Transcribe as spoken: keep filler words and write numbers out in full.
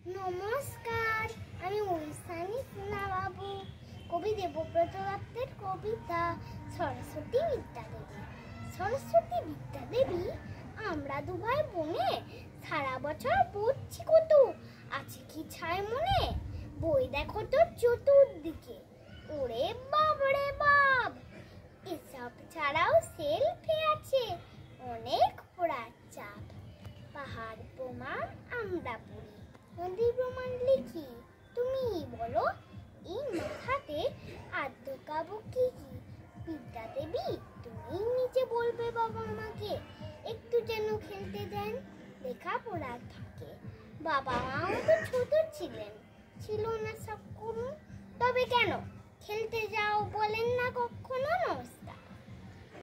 নমস্কার, আমি ঐশানী সিনহাবাবু। কবি দেবব্রত দত্তের কবিতা সরস্বতী বিদ্যাদেবী। সরস্বতী বিদ্যাদেবী, আমরা দুভাই বোনে সারা বছর পড়ছি কত, আছে কি ছায় মনে? বই দেখো তো চতুর্দিকে, ওরে বাবরে বাব। এসব ছাড়াও সেলফি আছে অনেক পড়ার চাপ। পাহাড় প্রমাণ আমরা পড়ি, নদী প্রমাণ লিখি। তুমি বলো এই মাথাতে আদ্যকাবু কি কি? বিদ্যাদেবী, তুমি নিজে বলবে বাবা মাকে একটু যেন খেলতে দেন লেখাপড়ার থাকে। বাবা মাও তো ছোট ছিলেন, ছিল না সব করুন, তবে কেন খেলতে যাও বলেন না কখনো?